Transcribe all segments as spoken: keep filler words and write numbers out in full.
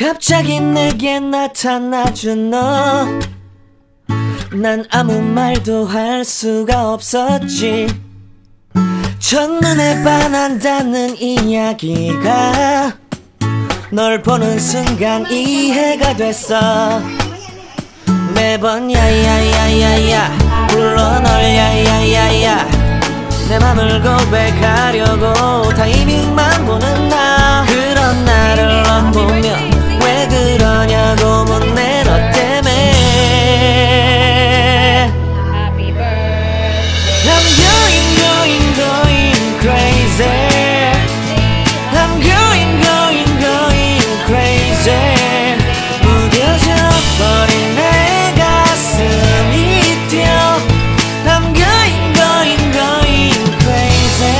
갑자기 내게 나타나준 너, 난 아무 말도 할 수가 없었지. 첫눈에 반한다는 이야기가 널 보는 순간 이해가 됐어. 매번 야야야야야 불러 널 야야야야, 내 맘을 고백하려고 타이밍만 보는 나. 그런 나를 넌 보며 왜 그러냐고 묻네. 너 때문에 I'm going going going crazy. I'm going going going crazy. 무뎌져 버린 내 가슴이 뛰어. I'm going going going crazy,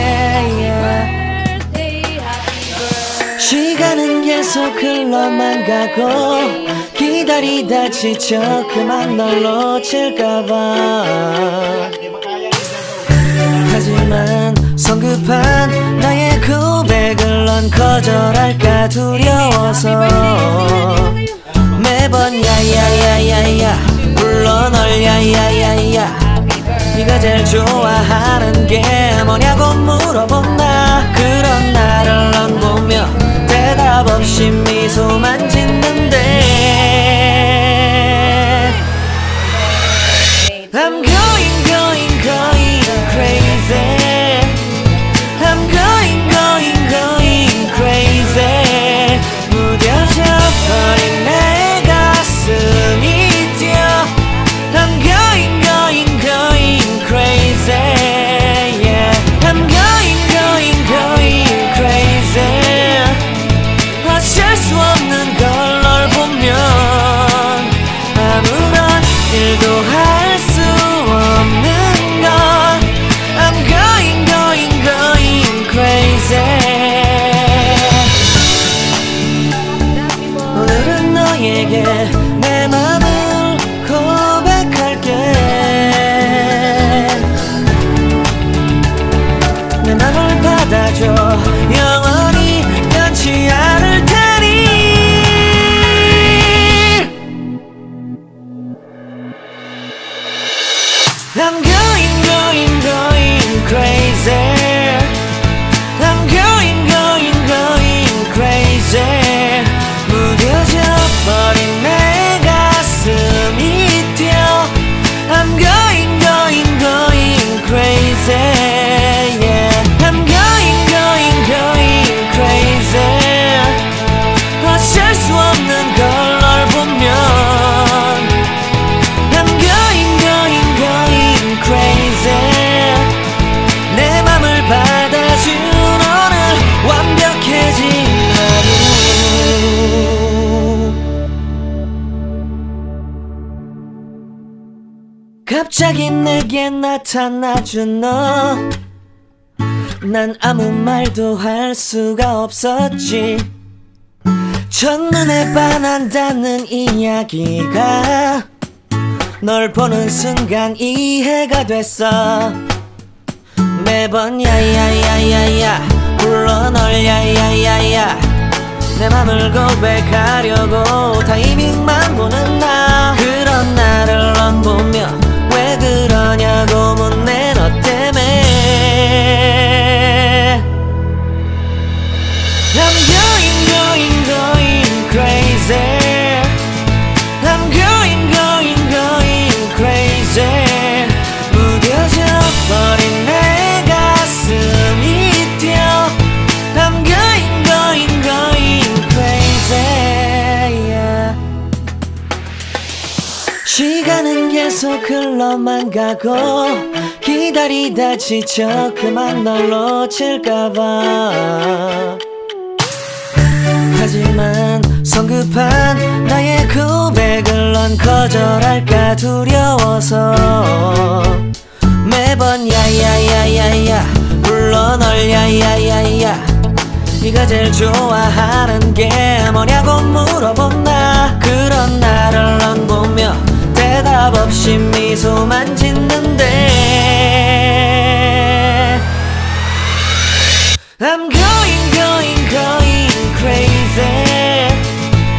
yeah. 시간은 계속 흘러만 가고 기다리다 지쳐 그만 널 놓칠까봐. 하지만 성급한 나의 고백을 넌 거절할까 두려워서 매번 야야야야야 불러 널 야야야야. 네가 제일 좋아하는 게 뭐냐고 물어본 나. 그런 나를 넌 보며 대답 없이 미소만 짓는데 I'm going going going crazy. I'm going going going crazy. 무뎌져 버린 내 가슴이 뛰어. I'm going going going crazy, yeah. I'm going going going crazy. 어쩔 수 없는 걸 널 보면 아무런 일도 할 수 없는 걸. I'm going going going crazy. 오늘은 너에게 내 맘을 고백할게. 내 맘을 받아줘. 영원히 변치 않을 테니. I'm going going going crazy. I'm going going going crazy. 무뎌져 버린 내 가슴이 뛰어. I'm going going going crazy, yeah. I'm going going going crazy. 어쩔 수 없는 걸 널 보면 I'm going going going crazy. 내 맘을 받아준 오늘 완벽해진 하루. 갑자기 내게 나타나준 너, 난 아무 말도 할 수가 없었지. 첫눈에 반한다는 이야기가 널 보는 순간 이해가 됐어. 매번 야야야야야 불러 널 야야야야, 내 맘을 고백하려고 타이밍만 보는 나. 그런 나를 넌 보며 왜 그러냐고 묻네. 너 때문에 I'm going going going crazy. I'm going going going crazy. 무뎌져 버린 내 가슴이 뛰어. I'm going going going crazy, yeah. 시간은 계속 흘러만 가고 기다리다 지쳐 그만 널 놓칠까봐. 하지만 성급한 나의 고백을 넌 거절할까 두려워서 매번 야야야야야 불러 널 야야야야. 네가 제일 좋아하는 게 뭐냐고 물어본 나. 그런 나를 넌 보며 대답 없이 미소만 짓는데 I'm going going going crazy.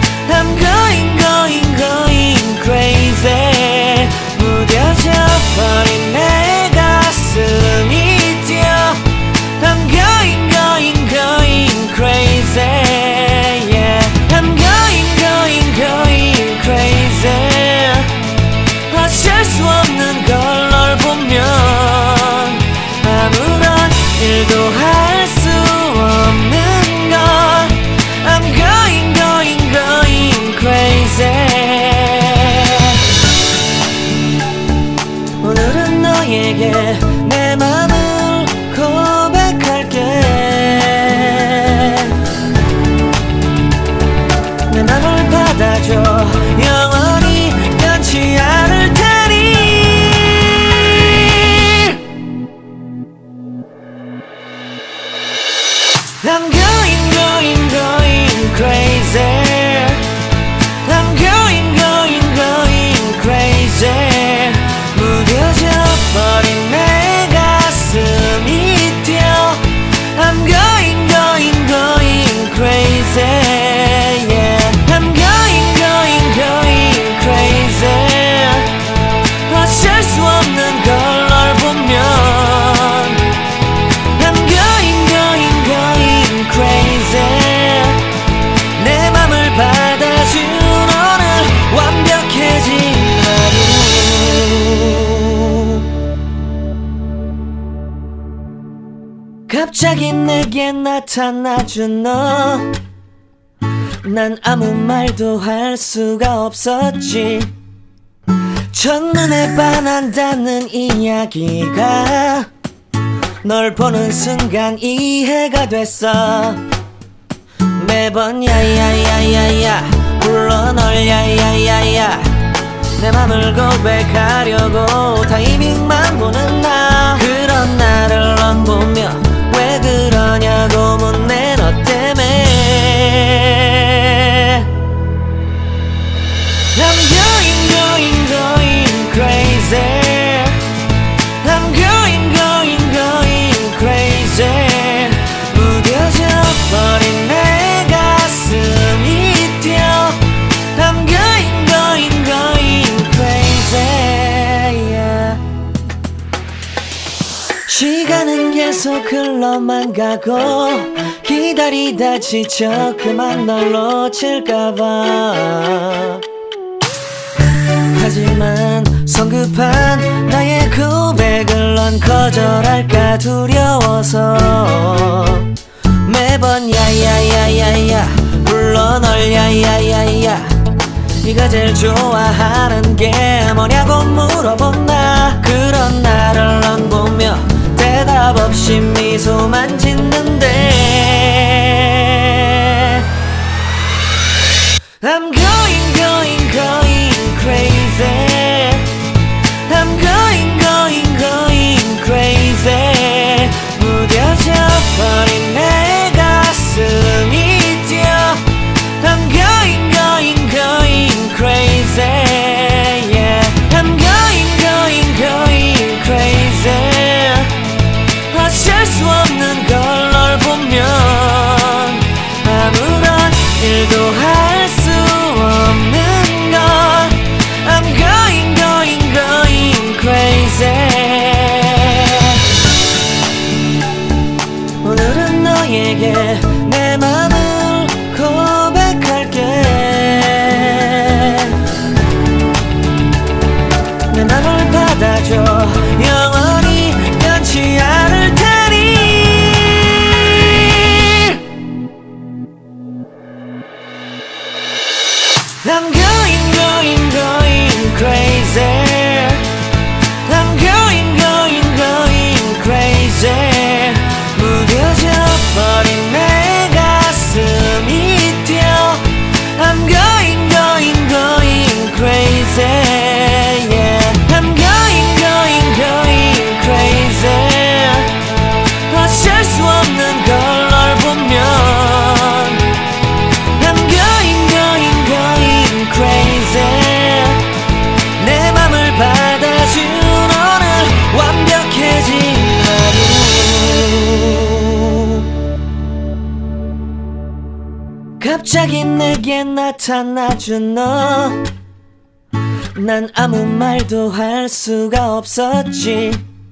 갑자기 내게 나타나준 너, 난 아무 말도 할 수가 없었지. 첫눈에 반한다는 이야기가 널 보는 순간 이해가 됐어. 매번 야야야야야 불러 널 야야야야, 내 맘을 고백하려고 타이밍만 보는 나. 그런 나를 넌 보며 왜 그러냐고 묻네. 너 때문에 I'm going going going crazy. I'm going going going crazy. 무뎌져 버린 내 가슴이 뛰어. I'm going going going crazy, yeah. 시간은 계속 흘러만 가고 기다리다 지쳐 그만 널 놓칠까봐. 하지만 성급한 나의 고백을 넌 거절할까 두려워서 매번 야야야야야 불러 널 야야야야. 네가 제일 좋아하는 게 뭐냐고 물어본 나. 그런 나를 넌 보며 대답 없이 미소만 짓는데 I'm going going going crazy. I'm going going going crazy. 무뎌져 버린 내 가슴이 뛰어. I'm going going going crazy, yeah. I'm going going going crazy. 어쩔 수 없는 걸 널 보면 아무런 일도 할 수 없는 걸. I'm going going going crazy. 오늘은 너에게 내 맘을 고백할게. 내 맘을 받아줘. 영원히 변치 않을 테니. I'm going going going crazy. I'm going going going crazy. 무뎌져 버린 내 가슴이 뛰어. I'm going going going crazy, yeah. I'm going going going crazy. 어쩔 수 없는 걸 널 보면 I'm going going going crazy. 내 맘을 받아준 오늘 완벽해진 하루. 갑자기 내게 나타나준 너, 난 아무 말도 할 수가 없었지.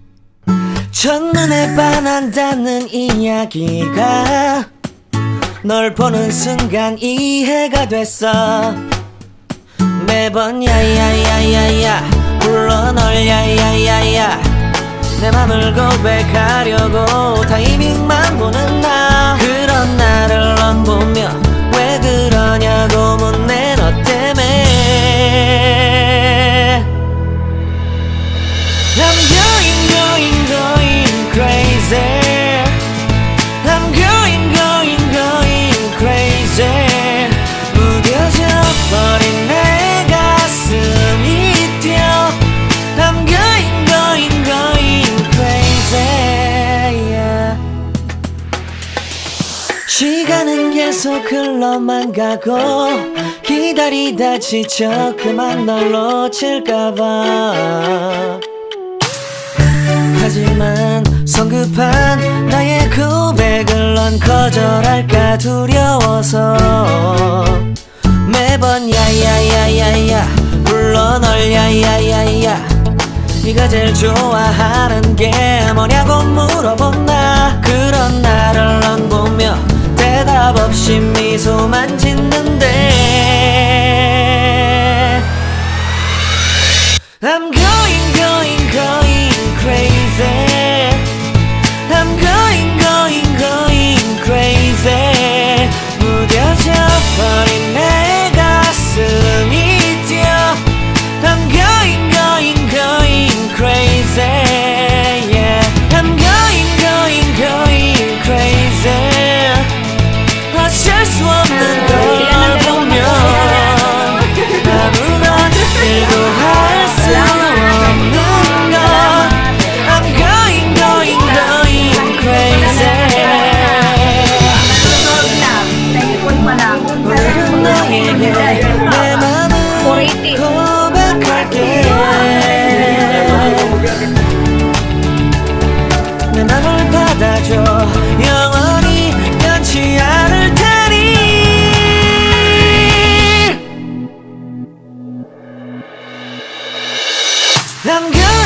첫눈에 반한다는 이야기가 널 보는 순간 이해가 됐어. 매번 야야야야야 불러 널 야야야야, 내 맘을 고백하려고 타이밍만 보는 나. 그런 나를 넌 보며 왜 그러냐고 묻네. 너 때문에 I'm going going going crazy. I'm going going going crazy. 무뎌져 버린 내 가슴이 뛰어. I'm going going going crazy, yeah. 시간은 계속 흘러만 가고 기다리다 지쳐 그만 널 놓칠까봐. 하지만 성급한 나의 고백을 넌 거절할까 두려워서 매번 야야야야야 불러 널 야야야야. 네가 제일 좋아하는 게 뭐냐고 물어본 나. 그런 나를 넌 보며 대답 없이 미소만 짓는데 I'm going going going crazy. I'm going going 남겨